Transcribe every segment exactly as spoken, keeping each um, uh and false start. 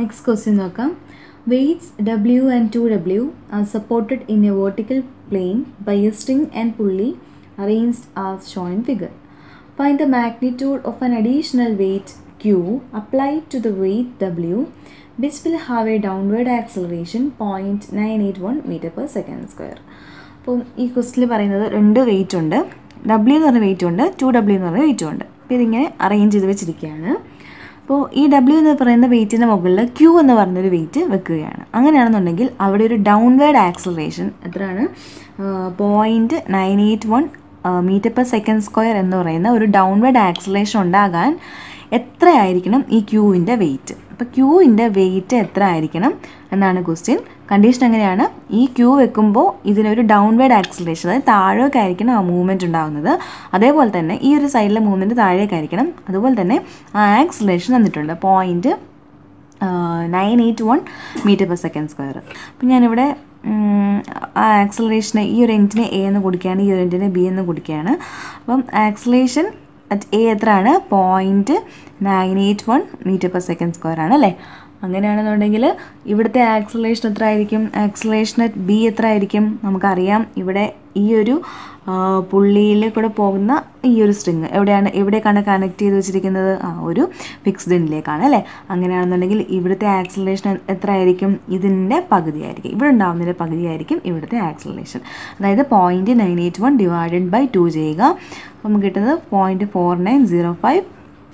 Next question നോക്കാം. Weights W and two W are supported in a vertical plane by a string and pulley arranged as shown in figure. Find the magnitude of an additional weight Q applied to the weight W, which will have a downward acceleration zero point nine eight one meter per second square. അപ്പോൾ ഈ ക്വസ്റ്റിൽ പറയുന്നത് രണ്ട് wait ഉണ്ട്, W എന്ന് പറഞ്ഞ wait ഉണ്ട്, to W എന്ന് പറഞ്ഞ വെയിറ്റും ഉണ്ട്. അപ്പോൾ ഇതിങ്ങനെ അറേഞ്ച് ചെയ്ത് വെച്ചിരിക്കുകയാണ്. അപ്പോൾ ഈ ഡബ്ല്യു എന്ന് പറയുന്ന വെയിറ്റിൻ്റെ മുകളിൽ ക്യൂ എന്ന് പറഞ്ഞൊരു വെയിറ്റ് വെക്കുകയാണ്. അങ്ങനെയാണെന്നുണ്ടെങ്കിൽ അവിടെ ഒരു ഡൗൺവേർഡ് ആക്സലറേഷൻ എത്രയാണ്? Point nine eight one metre per second square എന്ന് പറയുന്ന ഒരു ഡൗൺവേർഡ് ആക്സലറേഷൻ ഉണ്ടാകാൻ എത്രയായിരിക്കണം ഈ ക്യൂവിൻ്റെ വെയിറ്റ്? അപ്പോൾ ക്യൂവിൻ്റെ വെയിറ്റ് എത്ര ആയിരിക്കണം എന്നാണ് ക്വസ്റ്റ്യൻ. കണ്ടീഷൻ എങ്ങനെയാണ്? ഈ ക്യൂ വെക്കുമ്പോൾ ഇതിനൊരു ഡൗൺവേർഡ് ആക്സലറേഷൻ, അതായത് താഴേക്കായിരിക്കണം ആ മൂവ്മെൻറ്റ് ഉണ്ടാകുന്നത്. അതേപോലെ തന്നെ ഈ ഒരു സൈഡിലെ മൂവ്മെൻറ്റ് താഴേക്കായിരിക്കണം. അതുപോലെ തന്നെ ആ ആക്സലറേഷൻ തന്നിട്ടുണ്ട് point nine eight one metre per second square. അപ്പം ഞാനിവിടെ ആ ആക്സലറേഷന് ഈ ഒരു എൻഡിനെ എ എന്ന് കൊടുക്കുകയാണ്, ഈ ഒരു എൻഡിനെ ബി എന്ന് കൊടുക്കുകയാണ്. അപ്പം ആക്സലറേഷൻ അറ്റ് എ എത്രയാണ്? Point nine eight one metre per second square ആണ് അല്ലേ? അങ്ങനെയാണെന്നുണ്ടെങ്കിൽ ഇവിടുത്തെ ആക്സലറേഷൻ എത്ര ആയിരിക്കും? ആക്സലറേഷൻ അറ്റ് ബി എത്ര ആയിരിക്കും? നമുക്കറിയാം ഇവിടെ ഈ ഒരു പുള്ളിയിൽ കൂടെ പോകുന്ന ഈ ഒരു സ്ട്രിങ് എവിടെയാണ് എവിടേക്കാണ് കണക്ട് ചെയ്ത് വെച്ചിരിക്കുന്നത്? ആ ഒരു ഫിക്സ്ഡ് എൻഡിലേക്കാണ് അല്ലേ? അങ്ങനെയാണെന്നുണ്ടെങ്കിൽ ഇവിടുത്തെ ആക്സലറേഷൻ എത്ര ആയിരിക്കും? ഇതിൻ്റെ പകുതിയായിരിക്കും, ഇവിടെ ഉണ്ടാകുന്നതിൻ്റെ പകുതിയായിരിക്കും ഇവിടുത്തെ ആക്സലറേഷൻ. അതായത് point nine eight one divided by two ചെയ്യുക, നമുക്ക് കിട്ടുന്നത് point four nine zero five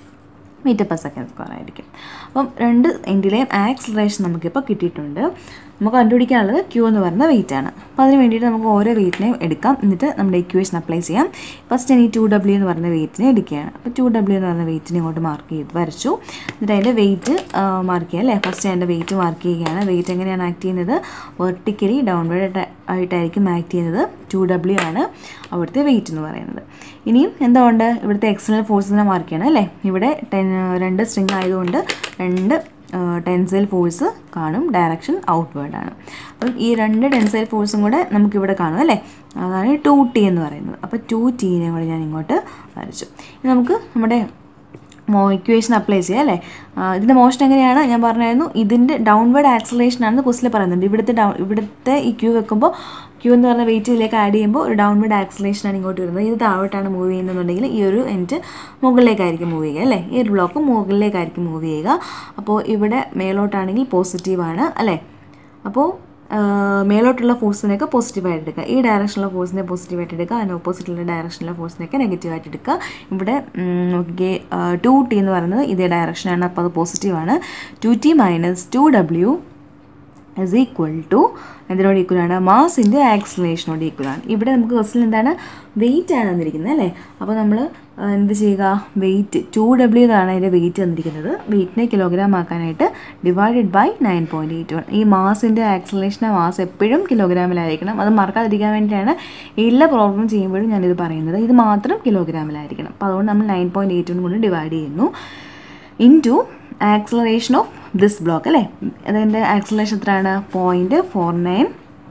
metre per second square ആയിരിക്കും. അപ്പം രണ്ട് എൻഡിലെയും ആക്സലറേഷൻ നമുക്കിപ്പോൾ കിട്ടിയിട്ടുണ്ട്. നമുക്ക് കണ്ടുപിടിക്കാനുള്ളത് ക്യൂ എന്ന് പറയുന്ന വെയിറ്റ് ആണ്. അപ്പോൾ അതിന് വേണ്ടിയിട്ട് നമുക്ക് ഓരോ വെയിറ്റിനെയും എടുക്കാം, എന്നിട്ട് നമ്മുടെ ഇക്വേഷൻ അപ്ലൈ ചെയ്യാം. ഫസ്റ്റ് ഞാൻ ഈ ടു ഡബ്ല്യു എന്ന് പറയുന്ന വെയിറ്റിനെ എടുക്കുകയാണ്. അപ്പോൾ ടു ഡബ്ല്യു എന്ന് പറയുന്ന വെയിറ്റിനെ ഇങ്ങോട്ട് മാർക്ക് ചെയ്ത് വരച്ചു. എന്നിട്ട് അതിൻ്റെ വെയിറ്റ് മാർക്ക് ചെയ്യുക അല്ലേ? ഫസ്റ്റ് അതിൻ്റെ വെയിറ്റ് മാർക്ക് ചെയ്യുകയാണ്. വെയിറ്റ് എങ്ങനെയാണ് ആക്ട് ചെയ്യുന്നത്? വെർട്ടിക്കലി ഡൗൺവേർഡ് ആയിട്ടായിരിക്കും ആക്ട് ചെയ്യുന്നത്. ടു ഡബ്ല്യു ആണ് അവിടുത്തെ വെയിറ്റ് എന്ന് പറയുന്നത്. ഇനിയും എന്തുകൊണ്ട് ഇവിടുത്തെ എക്സ്റ്റേണൽ ഫോഴ്സിനെ മാർക്ക് ചെയ്യണം അല്ലേ? ഇവിടെ ടെൻ രണ്ട് സ്ട്രിങ് ആയതുകൊണ്ട് രണ്ട് ടെൻസൈൽ ഫോഴ്സ് കാണും, ഡയറക്ഷൻ ഔട്ട്വേർഡ് ആണ്. അപ്പം ഈ രണ്ട് ടെൻസൈൽ ഫോഴ്സും കൂടെ നമുക്കിവിടെ കാണും അല്ലേ? അതാണ് ടു ടി എന്ന് പറയുന്നത്. അപ്പോൾ ടു ടീനെ കൂടെ ഞാൻ ഇങ്ങോട്ട് വരച്ചു. ഇനി നമുക്ക് നമ്മുടെ മോ ഇക്വേഷൻ അപ്ലൈ ചെയ്യാം അല്ലേ? ഇതിൻ്റെ മോഷൻ എങ്ങനെയാണ്? ഞാൻ പറഞ്ഞായിരുന്നു ഇതിൻ്റെ ഡൗൺവേർഡ് ആക്സലറേഷൻ ആണെന്ന് ക്വസ്റ്റിൽ പറയുന്നുണ്ട്. ഇവിടുത്തെ ഡൗൺ ഇവിടുത്തെ ഈ ക്യൂ വെക്കുമ്പോൾ ക്യൂ എന്ന് പറഞ്ഞ വെയിറ്റ് ഇതിലേക്ക് ആഡ് ചെയ്യുമ്പോൾ ഒരു ഡൗൺവേർഡ് ആക്സലറേഷനാണ് ഇങ്ങോട്ട് വരുന്നത്. ഇത് താഴോട്ടാണ് മൂവ് ചെയ്യുന്നതെന്നുണ്ടെങ്കിൽ ഈ ഒരു എൻഡ് മുകളിലേക്കായിരിക്കും മൂവ് ചെയ്യുക അല്ലേ? ഈ ഒരു ബ്ലോക്ക് മുകളിലേക്കായിരിക്കും മൂവ് ചെയ്യുക. അപ്പോൾ ഇവിടെ മേലോട്ടാണെങ്കിൽ പോസിറ്റീവാണ് അല്ലേ? അപ്പോൾ മേലോട്ടുള്ള ഫോഴ്സിനെയൊക്കെ പോസിറ്റീവായിട്ട് എടുക്കുക, ഈ ഡയറക്ഷനിലുള്ള ഫോഴ്സിനെ പോസിറ്റീവായിട്ട് എടുക്കുക, അതിന് ഓപ്പോസിറ്റുള്ള ഡയറക്ഷനിലുള്ള ഫോഴ്സിനെയൊക്കെ നെഗറ്റീവായിട്ട് എടുക്കുക. ഇവിടെ നോക്കിക്കേ, ടു ടി എന്ന് പറയുന്നത് ഇതേ ഡയറക്ഷനാണ്, അപ്പോൾ അത് പോസിറ്റീവാണ്. Two T minus two W is equal to എന്തിനോട് ഈക്വലാണ്? മാസിൻ്റെ ആക്സലറേഷനോട് ഈക്വലാണ്. ഇവിടെ നമുക്ക് ക്വസ്റ്റ്യൻ എന്താണ്? വെയിറ്റ് ആണ് തന്നിരിക്കുന്നത് അല്ലേ? അപ്പോൾ നമ്മൾ എന്ത് ചെയ്യുക? വെയിറ്റ് ടു ഡബ്ല്യു എന്നാണ് അതിൻ്റെ വെയിറ്റ് തന്നിരിക്കുന്നത്. വെയിറ്റിനെ കിലോഗ്രാം ആക്കാനായിട്ട് divided by nine point eight one. ഈ മാസിൻ്റെ ആക്സലറേഷൻ്റെ മാസ് എപ്പോഴും കിലോഗ്രാമിലായിരിക്കണം. അത് മറക്കാതിരിക്കാൻ വേണ്ടിയിട്ടാണ് എല്ലാ പ്രോബ്ലം ചെയ്യുമ്പോഴും ഞാനിത് പറയുന്നത്. ഇത് മാത്രം കിലോഗ്രാമിലായിരിക്കണം. അപ്പോൾ അതുകൊണ്ട് നമ്മൾ നയൻ പോയിൻറ്റ് എയ്റ്റ് വൺ കൊണ്ട് ഡിവൈഡ് ചെയ്യുന്നു into acceleration of this block അല്ലേ? അതിൻ്റെ ആക്സലറേഷൻ എത്രയാണ്? Point four nine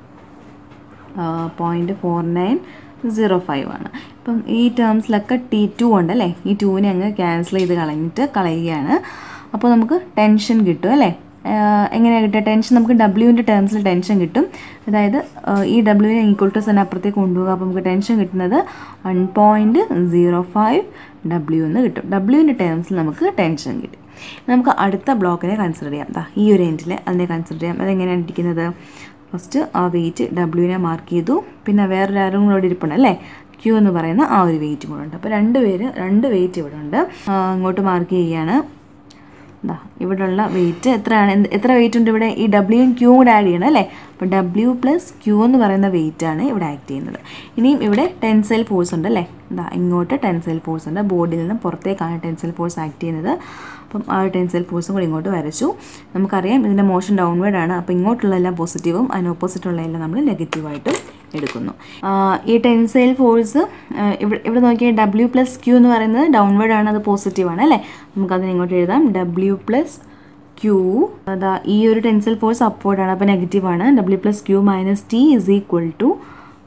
point four nine zero five ആണ്. ഇപ്പം ഈ ടേംസിലൊക്കെ ടി ടു ഉണ്ടല്ലേ? ഈ ടൂവിനെ അങ്ങ് ക്യാൻസൽ ചെയ്ത് കളഞ്ഞിട്ട് കളയുകയാണ്. അപ്പോൾ നമുക്ക് ടെൻഷൻ കിട്ടും അല്ലേ? എങ്ങനെയാണ് കിട്ടുക ടെൻഷൻ? നമുക്ക് ഡബ്ല്യുവിൻ്റെ ടേംസിൽ ടെൻഷൻ കിട്ടും. അതായത് ഈ ഡബ്ല്യുവിനെ ഈക്വൽ ടു തന്നെ അപ്പുറത്തേക്ക് കൊണ്ടുപോകുക. അപ്പോൾ നമുക്ക് ടെൻഷൻ കിട്ടുന്നത് one point zero five W എന്ന് കിട്ടും. ഡബ്ല്യുവിൻ്റെ ടേംസിൽ നമുക്ക് ടെൻഷൻ കിട്ടും. നമുക്ക് അടുത്ത ബ്ലോക്കിനെ കൺസിഡർ ചെയ്യാം. ദാ ഈ ഒരു എൻഡിൽ അതിനെ കൺസിഡർ ചെയ്യാം. അതെങ്ങനെയാണ് ഇരിക്കുന്നത്? ഫസ്റ്റ് ആ വെയിറ്റ് ഡബ്ല്യുവിനെ മാർക്ക് ചെയ്തു, പിന്നെ വേറൊരു ആരും കൂടെ ഇരിപ്പുണ്ട് അല്ലേ? ക്യൂ എന്ന് പറയുന്ന ആ ഒരു വെയിറ്റും കൂടെ ഉണ്ട്. അപ്പോൾ രണ്ട് പേര് രണ്ട് വെയിറ്റ് ഇവിടെ ഉണ്ട്. ഇങ്ങോട്ട് മാർക്ക് ചെയ്യുകയാണ്. ദാ ഇവിടെയുള്ള വെയിറ്റ് എത്രയാണ്? എത്ര വെയിറ്റ് ഉണ്ട് ഇവിടെ? ഈ ഡബ്ല്യുവും ക്യൂവും കൂടെ ആഡ് ചെയ്യണം അല്ലേ? അപ്പോൾ ഡബ്ല്യു പ്ലസ് ക്യൂ എന്ന് പറയുന്ന വെയിറ്റാണ് ഇവിടെ ആക്ട് ചെയ്യുന്നത്. ഇനിയും ഇവിടെ ടെൻസൈൽ ഫോഴ്സ് ഉണ്ട് അല്ലേ? ഇതാ ഇങ്ങോട്ട് ടെൻസൈൽ ഫോഴ്സ് ഉണ്ട്. ബോർഡിൽ നിന്ന് പുറത്തേക്കാണ് ടെൻസൈൽ ഫോഴ്സ് ആക്ട് ചെയ്യുന്നത്. അപ്പം ആ ടെൻസൈൽ ഫോഴ്സും കൂടി ഇങ്ങോട്ട് വരച്ചു. നമുക്കറിയാം ഇതിൻ്റെ മോഷൻ ഡൗൺവേർഡ് ആണ്. അപ്പോൾ ഇങ്ങോട്ടുള്ളതെല്ലാം പോസിറ്റീവും അതിന് ഓപ്പോസിറ്റുള്ളതെല്ലാം നമ്മൾ നെഗറ്റീവായിട്ടും എടുക്കുന്നു. ഈ ടെൻസൈൽ ഫോഴ്സ് ഇവിടെ ഇവിടെ നോക്കിയാൽ ഡബ്ല്യു പ്ലസ് ക്യൂ എന്ന് പറയുന്നത് ഡൗൺവേർഡ് ആണ്, അത് പോസിറ്റീവാണ് അല്ലേ? നമുക്കതിന് ഇങ്ങോട്ട് എഴുതാം. ഡബ്ല്യു പ്ലസ് ക്യൂ, അതാ ഈ ഒരു ടെൻസൈൽ ഫോഴ്സ് അപ്വേർഡ് ആണ്, അപ്പോൾ നെഗറ്റീവാണ്. W plus Q minus T is equal to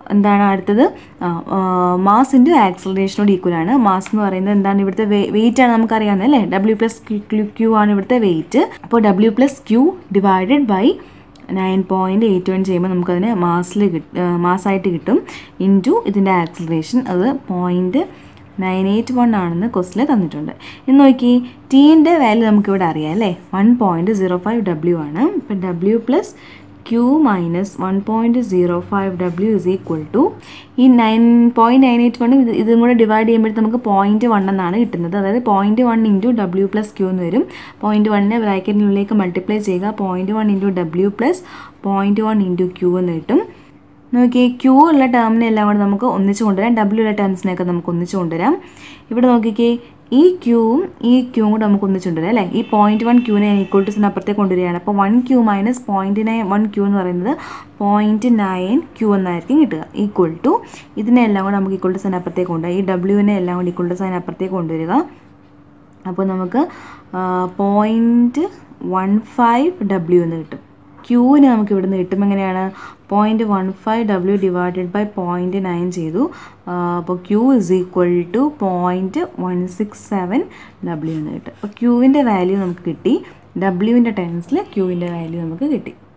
എന്താണ് അടുത്തത് മാസ് ഇൻറ്റു ആക്സലറേഷനോട് ഈക്വൽ ആണ്. മാസ് എന്ന് പറയുന്നത് എന്താണ് ഇവിടുത്തെ വെയിറ്റ് ആണ് നമുക്കറിയാവുന്നത് അല്ലേ. ഡബ്ല്യു പ്ലസ് ക്യൂ ക്യൂ ആണ് ഇവിടുത്തെ വെയിറ്റ്. അപ്പോൾ W plus Q divided by nine point eight one ചെയ്യുമ്പോൾ നമുക്കതിന് മാസിൽ കിട്ടും മാസ്സായിട്ട് കിട്ടും ഇൻറ്റു ഇതിൻ്റെ ആക്സലറേഷൻ അത് പോയിൻറ്റ് നയൻ എയ്റ്റ് വൺ ആണെന്ന് ക്വസ്റ്റിൽ തന്നിട്ടുണ്ട്. ഇന്ന് നോക്കി ടീൻ്റെ വാല്യൂ നമുക്കിവിടെ അറിയാം അല്ലേ. One point zero five W ആണ്. ഇപ്പം W plus Q minus one point zero five W is equal to ഈ നയൻ പോയിൻറ്റ് നയൻ എയ്റ്റ് വണ്ണും ഇത് ഇതും കൂടെ ഡിവൈഡ് ചെയ്യുമ്പോഴത്തെ നമുക്ക് പോയിൻറ്റ് വൺ എന്നാണ് കിട്ടുന്നത്. അതായത് point one into W plus Q എന്ന് വരും. പോയിൻറ്റ് വണ്ണിനെ ബ്രാക്കറ്റിനുള്ളിലേക്ക് മൾട്ടിപ്ലൈ ചെയ്യുക. Point one into W plus point one into Q എന്ന് കിട്ടും. നോക്കിയേ ക്യൂ ഉള്ള ടേമിനെ എല്ലാം കൂടെ നമുക്ക് ഒന്നിച്ച് കൊണ്ടുവരാം. ഡബ്ല്യു ഉള്ള ടേംസിനെയൊക്കെ നമുക്ക് ഒന്നിച്ച് കൊണ്ടുവരാം. ഇവിടെ നോക്കിക്കേ ഈ ക്യൂവും ഈ ക്യൂവും കൂടെ നമുക്ക് ഒന്നിച്ച് കൊണ്ടുവരാം അല്ലേ. ഈ പോയിൻറ്റ് വൺ ക്യൂവിനെ ഞാൻ ഈക്വൽ ടു അപ്പുറത്തേക്ക് കൊണ്ടുവരികയാണ്. അപ്പോൾ one Q minus point nine one Q എന്ന് പറയുന്നത് പോയിൻറ്റ് നയൻ ക്യൂ എന്നായിരിക്കും കിട്ടുക. ഈക്വൽ ടു ഇതിനെ എല്ലാം കൂടെ നമുക്ക് ഈക്വൽ ടു സൈൻ അപ്പുറത്തേക്ക് കൊണ്ടുവരാം. ഈ ഡബ്ല്യുവിനെ എല്ലാം കൂടി ഈക്വൽ ടു സൈൻ അപ്പുറത്തേക്ക് കൊണ്ടുവരിക. അപ്പോൾ നമുക്ക് പോയിൻറ്റ് വൺ ഫൈവ് ഡബ്ല്യു എന്ന് കിട്ടും. ക്യൂവിന് നമുക്ക് ഇവിടുന്ന് കിട്ടും എങ്ങനെയാണ് point one five W divided by point nine ചെയ്തു. അപ്പോൾ Q is equal to point one six seven W എന്ന് കിട്ടും. അപ്പോൾ ക്യൂവിൻ്റെ വാല്യൂ നമുക്ക് കിട്ടി. ഡബ്ല്യുവിൻ്റെ ടേംസിൽ ക്യൂവിൻ്റെ വാല്യൂ നമുക്ക് കിട്ടി.